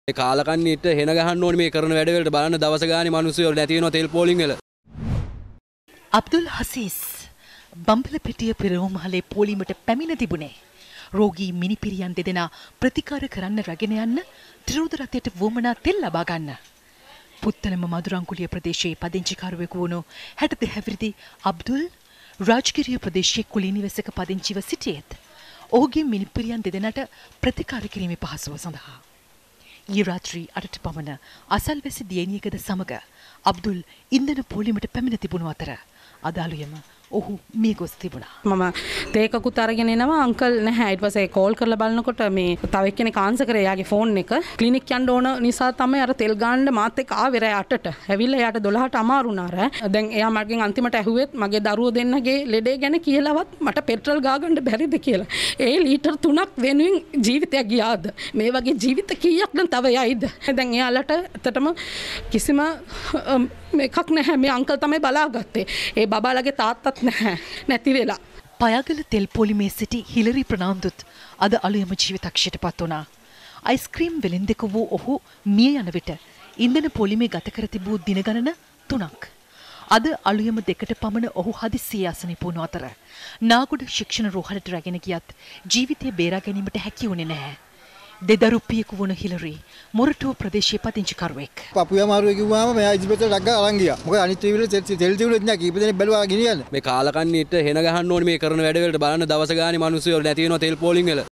මේ කාලකන්නිට හෙන ගහන්න ඕනේ මේ කරන වැඩ වලට බලන්න දවස ගානේ මිනිස්සු නැති වෙනවා තෙල් පෝලිං වල. අබ්දුල් හසීස් බම්බලපිටිය පෙරෝමහලේ පෝලිමට පැමිණ තිබුණේ රෝගී මිනිපිරියන් දෙදෙනා ප්‍රතිකාර කරන්න රැගෙන යන්න ත්‍රිරුද රථයට වුවමනා තෙල් ලබා ගන්න. පුත්තලම මදුරංකුලිය ප්‍රදේශයේ පදිංචිකාරයෙකු වුණු 62 හැවිරිදි අබ්දුල් රාජ්ගිරිය ප්‍රදේශයේ කුලී නිවසක පදිංචිව සිටියේත් ඔහුගේ මිනිපිරියන් දෙදෙනාට ප්‍රතිකාර කිරීමේ පහසුව සඳහා ඊ රාත්‍රී 8ට පමණ අසල්වැසි දියණියකද සමග අබ්දුල් ඉන්ධන පෝලිමට පැමිණ තිබුණු අතර අදාළුයම ඔහු මිය ගොස් තිබුණා. මම තේකකුත් අරගෙන එනවා අංකල් නැහැ. ඊට පස්සේ කෝල් කරලා බලනකොට මේ තව එක්කෙනෙක් ආන්සර් කරේ එයාගේ ෆෝන් එක. ක්ලිනික් යන්න ඕන නිසා තමයි අර තෙල් ගන්න මාත් එක්ක ආවේ රෑ 8ට. ඇවිල්ලා එයාට 12ට අමාරු වුණා රෑ. දැන් එයා මගෙන් අන්තිමට ඇහුවෙත් මගේ දරුවෝ දෙන්නගේ ලෙඩේ ගැන කියලාවත් මට පෙට්‍රල් ගා ගන්න බැරිද කියලා. ඒ ලීටර් 3ක් වෙනුවෙන් ජීවිතයක් ගියාද? මේ වගේ ජීවිත කීයක් නම් තව යයිද? දැන් එයාලට ඇත්තටම කිසිම මේකක් නැහැ. මේ අංකල් තමයි බලාගත්තේ. ඒ බබාලගේ තාත්තත් නැහැ. නැති වෙලා. පයාගල තෙල් පොලිමේ සිටි හිලරි ප්‍රනාන්දුත් අද අලුයම ජීවිතක්ෂයට පත් වුණා. අයිස්ක්‍රීම් වෙළෙන්දෙකු වූ ඔහු මිය යන විට ඉන්ධන පොලිමේ ගත කර තිබූ දින ගණන 3ක්. අද අලුයම 2ට පමණ ඔහු හදිස්සියේ අසනීප වුණු අතර නාගොඩ ශික්ෂණ රෝහලට රැගෙන ගියත් ජීවිතය බේරා ගැනීමට හැකි වුණේ නැහැ. දෙදරුපියෙකු වුණ හිලරි මොරටුව ප්‍රදේශයේ පදිංචිකරුවෙක්. පපුවේ අමාරුවේ කිව්වම මෙයා ඉස්පිරිතාලේ ඩක් ගාලා අරන් ගියා. මොකද අනිත් ටීවී වල තෙල් තිබුණෙත් නෑ. කීප දෙනෙක් බැලුවා ගෙනියන්න. මේ කාලකන්නිට හෙන ගහන්න ඕනේ මේ කරන වැඩ වලට බලන්න දවස ගානේ මිනිස්සු නැති වෙනවා තෙල් පෝලිං වල.